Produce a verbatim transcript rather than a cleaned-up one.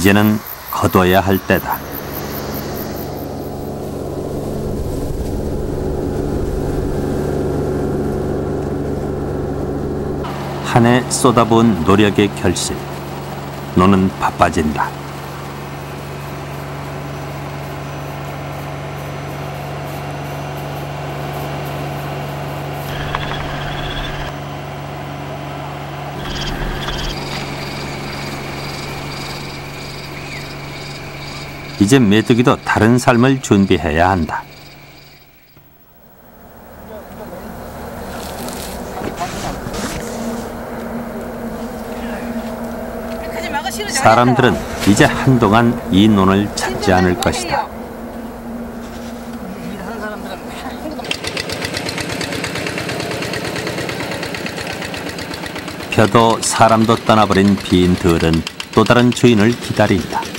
이제는 거둬야 할 때다. 한 해 쏟아부은 노력의 결실. 노는 바빠진다. 이제 메뚜기도 다른 삶을 준비해야 한다. 사람들은 이제 한동안 이 논을 찾지 않을 것이다. 벼도 사람도 떠나버린 빈 들은 또 다른 주인을 기다린다.